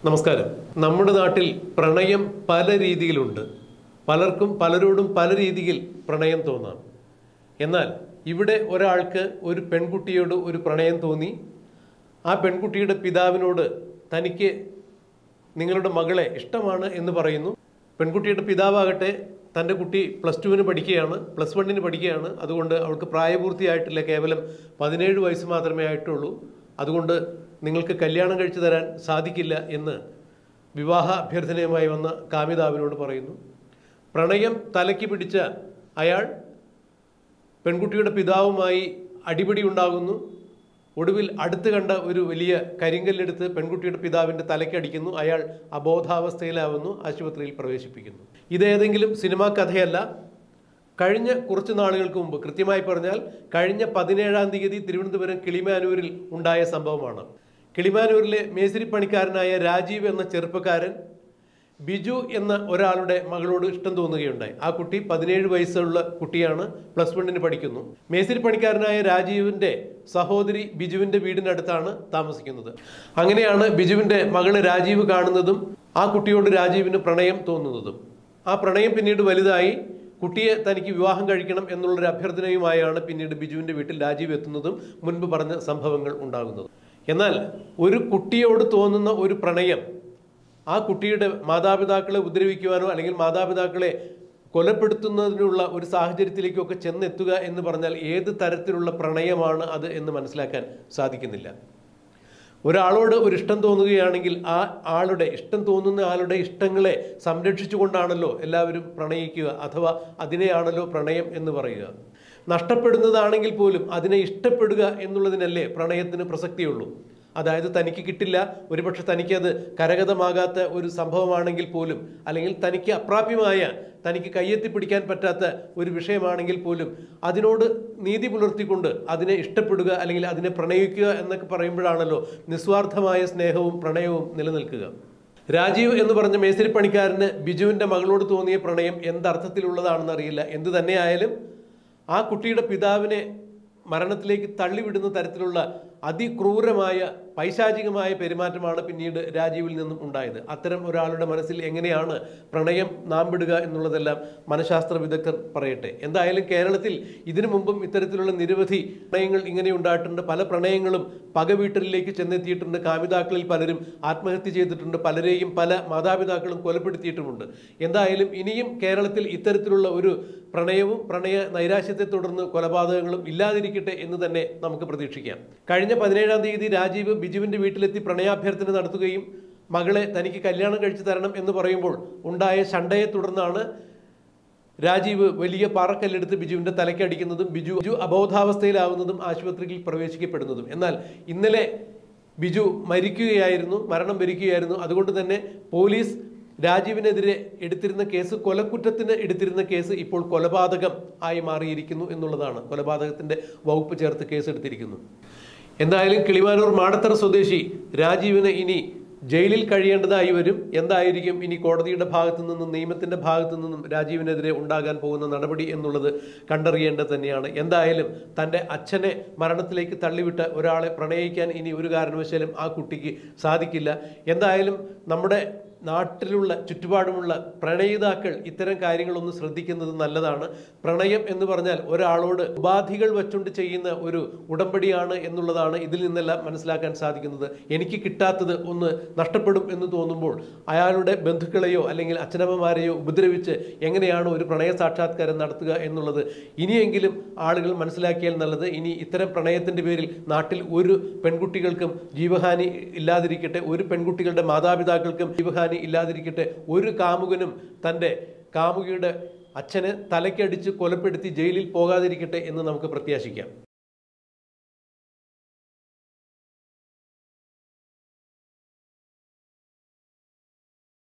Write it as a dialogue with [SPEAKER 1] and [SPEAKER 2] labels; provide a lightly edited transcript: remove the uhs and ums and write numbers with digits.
[SPEAKER 1] നമസ്കാരം. നമ്മുടെ നാട്ടിൽ പ്രണയം പല രീതിയിലുണ്ട്. പലർക്കും പലരോടും പല രീതിയിൽ പ്രണയം തോന്നാം. എന്നാൽ ഇവിടെ ഒരാൾക്ക് ഒരു പെൺകുട്ടിയോട് ഒരു പ്രണയം തോന്നി. ആ പെൺകുട്ടിയുടെ പിതാവിനോട് തനിക്ക് നിങ്ങളുടെ മകളെ ഇഷ്ടമാണ് എന്ന് പറയുന്നു. പെൺകുട്ടിയുടെ പിതാവാകട്ടെ തൻ്റെ കുട്ടി +2 പഠിക്കുകയാണ്, +1 പഠിക്കുകയാണ്. അതുകൊണ്ട് അവൾക്ക് പ്രായപൂർത്തിയായിട്ടില്ല, കേവലം 17 വയസ്സ് മാത്രമേ ആയിട്ടുള്ളൂ. അതുകൊണ്ട് നിങ്ങൾക്ക് കല്യാണം കഴിച്ചു തരാൻ സാധിക്കില്ല എന്ന് വിവാഹ അഭ്യർത്ഥനയുമായി വന്ന കാമിതാവിനോട് പറയുന്നു. പ്രണയം തലയ്ക്ക് പിടിച്ച അയാൾ പെൺകുട്ടിയുടെ പിതാവുമായി അടിപിടി ഉണ്ടാകുന്നു. ഒടുവിൽ അടുത്ത് കണ്ട ഒരു വലിയ കരിങ്കല്ലെടുത്ത് പെൺകുട്ടിയുടെ പിതാവിൻ്റെ തലയ്ക്കടിക്കുന്നു. അയാൾ അബോധാവസ്ഥയിലാവുന്നു, ആശുപത്രിയിൽ പ്രവേശിപ്പിക്കുന്നു. ഇതേതെങ്കിലും സിനിമാ കഥയല്ല. കഴിഞ്ഞ കുറച്ച് നാളുകൾക്ക് മുമ്പ്, കൃത്യമായി പറഞ്ഞാൽ കഴിഞ്ഞ 17-ാം തീയതി തിരുവനന്തപുരം കിളിമാനൂരിൽ ഉണ്ടായ സംഭവമാണ്. കിളിമാനൂരിലെ മേസ്തിരി പണിക്കാരനായ രാജീവ് എന്ന ചെറുപ്പക്കാരൻ ബിജു എന്ന ഒരാളുടെ മകളോട് ഇഷ്ടം തോന്നുകയുണ്ടായി. ആ കുട്ടി 17 വയസ്സുള്ള കുട്ടിയാണ്, +1 പഠിക്കുന്നു. മേസ്തിരി പണിക്കാരനായ രാജീവിൻ്റെ സഹോദരി ബിജുവിൻ്റെ വീടിനടുത്താണ് താമസിക്കുന്നത്. അങ്ങനെയാണ് ബിജുവിൻ്റെ മകള് രാജീവ് കാണുന്നതും ആ കുട്ടിയോട് രാജീവിന് പ്രണയം തോന്നുന്നതും. ആ പ്രണയം പിന്നീട് വലുതായി. കുട്ടിയെ തനിക്ക് വിവാഹം കഴിക്കണം എന്നുള്ളൊരു അഭ്യർത്ഥനയുമായാണ് പിന്നീട് ബിജുവിൻ്റെ വീട്ടിൽ രാജീവ് എത്തുന്നതും മുൻപ് പറഞ്ഞ സംഭവങ്ങൾ ഉണ്ടാകുന്നതും. എന്നാൽ ഒരു കുട്ടിയോട് തോന്നുന്ന ഒരു പ്രണയം ആ കുട്ടിയുടെ മാതാപിതാക്കളെ ഉപദ്രവിക്കുവാനോ അല്ലെങ്കിൽ മാതാപിതാക്കളെ കൊലപ്പെടുത്തുന്നതിനുള്ള ഒരു സാഹചര്യത്തിലേക്കൊക്കെ ചെന്നെത്തുക എന്ന് പറഞ്ഞാൽ ഏത് തരത്തിലുള്ള പ്രണയമാണ് അത് എന്ന് മനസ്സിലാക്കാൻ സാധിക്കുന്നില്ല. ഒരാളോട് ഒരു ഇഷ്ടം തോന്നുകയാണെങ്കിൽ ആ ആളുടെ ഇഷ്ടം തോന്നുന്ന ആളുടെ ഇഷ്ടങ്ങളെ സംരക്ഷിച്ചുകൊണ്ടാണല്ലോ എല്ലാവരും പ്രണയിക്കുക, അഥവാ അതിനെയാണല്ലോ പ്രണയം എന്ന് പറയുക. നഷ്ടപ്പെടുന്നതാണെങ്കിൽ പോലും അതിനെ ഇഷ്ടപ്പെടുക എന്നുള്ളതിനല്ലേ പ്രണയത്തിന് പ്രസക്തിയുള്ളൂ. അതായത് തനിക്ക് കിട്ടില്ല, ഒരുപക്ഷെ തനിക്കത് കരഗതമാകാത്ത ഒരു സംഭവമാണെങ്കിൽ പോലും, അല്ലെങ്കിൽ തനിക്ക് അപ്രാപ്യമായ, തനിക്ക് കയ്യെത്തിപ്പിടിക്കാൻ പറ്റാത്ത ഒരു വിഷയമാണെങ്കിൽ പോലും അതിനോട് നീതി പുലർത്തിക്കൊണ്ട് അതിനെ ഇഷ്ടപ്പെടുക അല്ലെങ്കിൽ അതിനെ പ്രണയിക്കുക എന്നൊക്കെ പറയുമ്പോഴാണല്ലോ നിസ്വാർത്ഥമായ സ്നേഹവും പ്രണയവും നിലനിൽക്കുക. രാജീവ് എന്ന് പറഞ്ഞ മേസ്തിരി പണിക്കാരന് ബിജുവിൻ്റെ മകളോട് തോന്നിയ പ്രണയം എന്തർത്ഥത്തിലുള്ളതാണെന്ന് അറിയില്ല. എന്തു തന്നെയായാലും ആ കുട്ടിയുടെ പിതാവിനെ മരണത്തിലേക്ക് തള്ളിവിടുന്ന തരത്തിലുള്ള അതിക്രൂരമായ പൈശാചികമായ പെരുമാറ്റമാണ് പിന്നീട് രാജീവിൽ നിന്നും ഉണ്ടായത്. അത്തരം ഒരാളുടെ മനസ്സിൽ എങ്ങനെയാണ് പ്രണയം നാമ്പിടുക എന്നുള്ളതെല്ലാം മനഃശാസ്ത്ര വിദഗ്ധർ പറയട്ടെ. എന്തായാലും കേരളത്തിൽ ഇതിനു മുമ്പും ഇത്തരത്തിലുള്ള നിരവധി പ്രണയങ്ങൾ ഇങ്ങനെ ഉണ്ടായിട്ടുണ്ട്. പല പ്രണയങ്ങളും പകവീട്ടലിലേക്ക് ചെന്നെത്തിയിട്ടുണ്ട്. കാമിതാക്കളിൽ പലരും ആത്മഹത്യ ചെയ്തിട്ടുണ്ട്. പലരെയും പല മാതാപിതാക്കളും കൊലപ്പെടുത്തിയിട്ടുമുണ്ട്. എന്തായാലും ഇനിയും കേരളത്തിൽ ഇത്തരത്തിലുള്ള ഒരു പ്രണയവും പ്രണയ നൈരാശ്യത്തെ തുടർന്ന് കൊലപാതകങ്ങളും ഇല്ലാതിരിക്കട്ടെ എന്ന് തന്നെ നമുക്ക് പ്രതീക്ഷിക്കാം. കഴിഞ്ഞ 17-ാം തീയതി രാജീവ് ബിജുവിൻ്റെ വീട്ടിലെത്തി പ്രണയാഭ്യർത്ഥന നടത്തുകയും മകളെ തനിക്ക് കല്യാണം കഴിച്ചു തരണം എന്ന് പറയുമ്പോൾ ഉണ്ടായ ശണ്ടയെ തുടർന്നാണ് രാജീവ് വലിയ പാറക്കല്ലെടുത്ത് ബിജുവിൻ്റെ തലയ്ക്കടിക്കുന്നതും ബിജു അബോധാവസ്ഥയിലാവുന്നതും ആശുപത്രിയിൽ പ്രവേശിക്കപ്പെടുന്നതും. എന്നാൽ ഇന്നലെ ബിജു മരണം വരിക്കുകയായിരുന്നു. അതുകൊണ്ട് തന്നെ പോലീസ് രാജീവിനെതിരെ എടുത്തിരുന്ന കേസ്, കൊലക്കുറ്റത്തിന് എടുത്തിരുന്ന കേസ് ഇപ്പോൾ കൊലപാതകം ആയി മാറിയിരിക്കുന്നു എന്നുള്ളതാണ്. കൊലപാതകത്തിൻ്റെ വകുപ്പ് ചേർത്ത് കേസെടുത്തിരിക്കുന്നു. എന്തായാലും കിളിമാനൂർ മാടത്തറ സ്വദേശി രാജീവിന് ഇനി ജയിലിൽ കഴിയേണ്ടതായി വരും. എന്തായിരിക്കും ഇനി കോടതിയുടെ ഭാഗത്തു നിന്നും നിയമത്തിൻ്റെ ഭാഗത്തു നിന്നും രാജീവിനെതിരെ ഉണ്ടാകാൻ പോകുന്ന നടപടി എന്നുള്ളത് കണ്ടറിയേണ്ടത് തന്നെയാണ്. എന്തായാലും തൻ്റെ അച്ഛനെ മരണത്തിലേക്ക് തള്ളിവിട്ട ഒരാളെ പ്രണയിക്കാൻ ഇനി ഒരു കാരണവശാലും ആ കുട്ടിക്ക് സാധിക്കില്ല. എന്തായാലും നമ്മുടെ നാട്ടിലുള്ള ചുറ്റുപാടുമുള്ള പ്രണയിതാക്കൾ ഇത്തരം കാര്യങ്ങളൊന്ന് ശ്രദ്ധിക്കുന്നത് നല്ലതാണ്. പ്രണയം എന്ന് പറഞ്ഞാൽ ഒരാളോട് ഉപാധികൾ വച്ചുകൊണ്ട് ചെയ്യുന്ന ഒരു ഉടമ്പടിയാണ് എന്നുള്ളതാണ് ഇതിൽ നിന്നെല്ലാം മനസ്സിലാക്കാൻ സാധിക്കുന്നത്. എനിക്ക് കിട്ടാത്തത് ഒന്ന് നഷ്ടപ്പെടും എന്ന് തോന്നുമ്പോൾ അയാളുടെ ബന്ധുക്കളെയോ അല്ലെങ്കിൽ അച്ഛനമ്മമാരെയോ ഉപദ്രവിച്ച് എങ്ങനെയാണ് ഒരു പ്രണയ സാക്ഷാത്കാരം നടത്തുക എന്നുള്ളത് ഇനിയെങ്കിലും ആളുകൾ മനസ്സിലാക്കിയാൽ നല്ലത്. ഇനി ഇത്തരം പ്രണയത്തിൻ്റെ പേരിൽ നാട്ടിൽ ഒരു പെൺകുട്ടികൾക്കും ജീവഹാനി ഇല്ലാതിരിക്കട്ടെ, ഒരു പെൺകുട്ടികളുടെ മാതാപിതാക്കൾക്കും ജീവഹാനി ഇല്ലാതിരിക്കട്ടെ, ഒരു കാമുകനും തൻ്റെ കാമുകിയുടെ അച്ഛനെ തലയ്ക്കടിച്ച് കൊലപ്പെടുത്തി ജയിലിൽ പോകാതിരിക്കട്ടെ എന്ന് നമുക്ക് പ്രത്യാശിക്കാം.